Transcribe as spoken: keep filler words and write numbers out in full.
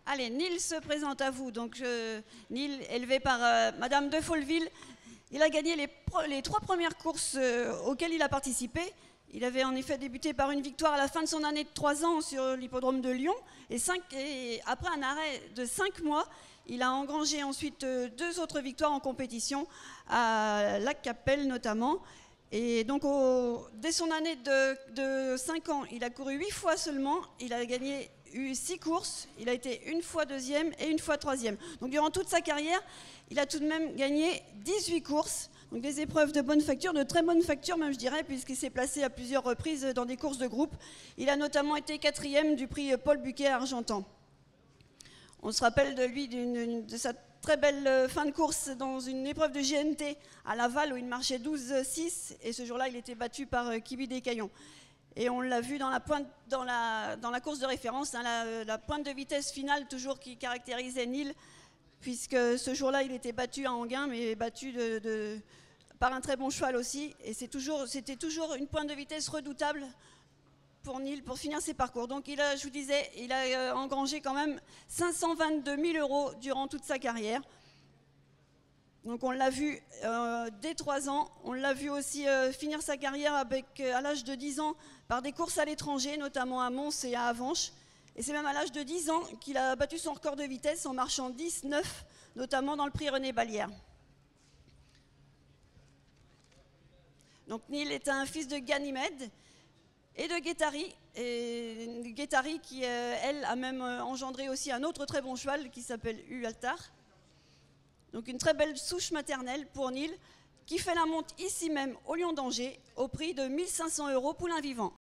Allez, Nil se présente à vous. Donc, euh, Nil, élevé par euh, Madame de Folleville, il a gagné les, les trois premières courses euh, auxquelles il a participé. Il avait en effet débuté par une victoire à la fin de son année de trois ans sur l'hippodrome de Lyon. Et, cinq, et après un arrêt de cinq mois, il a engrangé ensuite euh, deux autres victoires en compétition, à Lac-Capelle notamment. Et donc, au, dès son année de, de cinq ans, il a couru huit fois seulement. Il a gagné eu six courses. Il a été une fois deuxième et une fois troisième. Donc, durant toute sa carrière, il a tout de même gagné dix-huit courses. Donc, des épreuves de bonne facture, de très bonne facture même, je dirais, puisqu'il s'est placé à plusieurs reprises dans des courses de groupe. Il a notamment été quatrième du prix Paul Buquet à Argentan. On se rappelle de lui, de sa très belle fin de course dans une épreuve de G N T à Laval où il marchait douze six et ce jour-là il était battu par Kibi Descaillons. Et on l'a vu dans la, pointe, dans, la, dans la course de référence, hein, la, la pointe de vitesse finale toujours qui caractérisait Nil, puisque ce jour-là il était battu à Enghien mais battu de, de, par un très bon cheval aussi. Et c'était toujours, toujours une pointe de vitesse redoutable pour Nil pour finir ses parcours. Donc il a, je vous disais, il a euh, engrangé quand même cinq cent vingt-deux mille euros durant toute sa carrière. Donc on l'a vu euh, dès trois ans, on l'a vu aussi euh, finir sa carrière avec, euh, à l'âge de dix ans par des courses à l'étranger, notamment à Mons et à Avenches. Et c'est même à l'âge de dix ans qu'il a battu son record de vitesse en marchant dix neuf, notamment dans le prix René Ballière. Donc Nil est un fils de Ganymède et de Guettari, et Guettari qui, euh, elle, a même euh, engendré aussi un autre très bon cheval qui s'appelle Hualtar. Donc une très belle souche maternelle pour Nil, qui fait la monte ici même au Lion d'Angers, au prix de mille cinq cents euros poulain vivant.